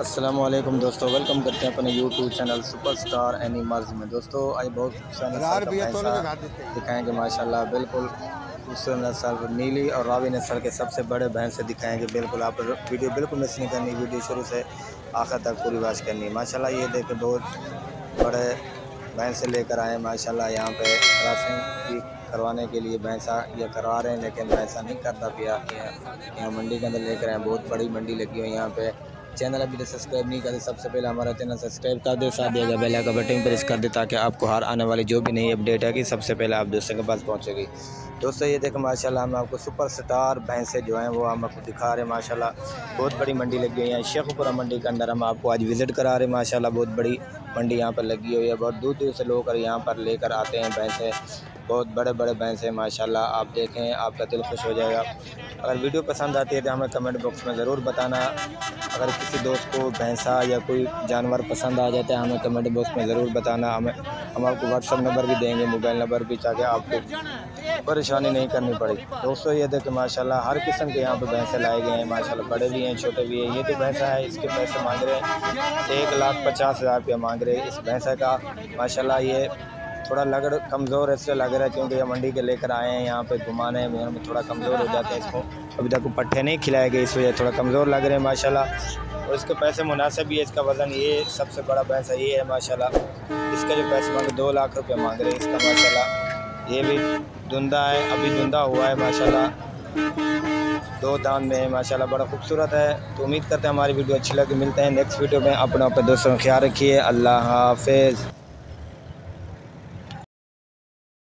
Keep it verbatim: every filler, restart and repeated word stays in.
अस्सलामुअलैकुम दोस्तों, वेलकम करते हैं अपने यूट्यूब चैनल सुपरस्टार एनिमल्स में। दोस्तों आज बहुत दिखाएंगे माशाल्लाह, बिल्कुल दूसरे नस्ल नीली और रावी नस्ल के सबसे बड़े भैंस दिखाएंगे। बिल्कुल आप वीडियो बिल्कुल मिस नहीं करनी, वीडियो शुरू से आखिर तक पूरी वॉच करनी है। माशाल्लाह ये देखें बहुत बड़े भैंस लेकर आए माशाल्लाह। यहाँ पे क्रॉसिंग की करवाने के लिए भैंसा ये करवा रहे हैं, लेकिन भैंसा नहीं करता पिया। यहाँ मंडी के अंदर लेकर आए, बहुत बड़ी मंडी लगी हुई है यहाँ पे। चैनल अभी तक सब्सक्राइब नहीं करते, सबसे पहले हमारा चैनल सब्सक्राइब कर दे, साथ दिया गया बेल आइकन बटन प्रेस कर दे ताकि आपको हर आने वाली जो भी नई अपडेट है कि सबसे पहले आप दोस्तों के पास पहुंचेगी। दोस्तों ये देखो माशाल्लाह हम आपको सुपर स्टार भैंसें जो हैं वो हम आपको दिखा रहे हैं माशाल्लाह। बहुत बड़ी मंडी लगी हुई है शेखपुरा मंडी के अंदर, हम आपको आज विज़िट करा रहे हैं माशाल्लाह। बहुत बड़ी मंडी यहाँ पर लगी हुई है, बहुत दूर दूर से लोग यहाँ पर लेकर आते हैं भैंसें। बहुत बड़े बड़े भैंस हैं माशाल्लाह, आप देखें आपका दिल खुश हो जाएगा। अगर वीडियो पसंद आती है तो हमें कमेंट बॉक्स में ज़रूर बताना। अगर किसी दोस्त को भैंसा या कोई जानवर पसंद आ जाता है हमें कमेंट बॉक्स में ज़रूर बताना। हमें हम आपको व्हाट्सअप नंबर भी देंगे, मोबाइल नंबर भी, ताकि आपको परेशानी नहीं करनी पड़ी। दोस्तों ये देखें माशाल्लाह हर किस्म के यहाँ पे भैंसे लाए गए हैं माशाल्लाह, बड़े भी हैं छोटे भी हैं। ये जो भैंसा है इसके पैसे मांग रहे हैं एक लाख पचास हज़ार रुपया मांग रहे हैं इस भैंसा का माशाल्लाह। ये थोड़ा लग कमज़ोर इससे लग रहा है क्योंकि ये मंडी के लेकर आए हैं यहाँ पे घुमाने में, थोड़ा कमज़ोर हो जाते हैं। इसको अभी तक पट्ठे नहीं खिलाए गए, इस वजह थोड़ा कमज़ोर लग रहे हैं माशाल्लाह। और इसके पैसे मुनासिब भी है, इसका वज़न ये सबसे बड़ा भैंसा ये है माशाल्लाह। इसके जो पैसे मांगे दो लाख रुपये मांग रहे हैं इसका माशाल्लाह। ये भी धुंधा है, अभी धुंधा हुआ है माशाल्लाह, दो दांत में है माशाल्लाह, बड़ा खूबसूरत है। तो उम्मीद करते हैं हमारी वीडियो अच्छी लगी। मिलते हैं नेक्स्ट वीडियो में। अपना अपने दोस्तों का ख्याल रखिए, अल्लाह हाफिज़।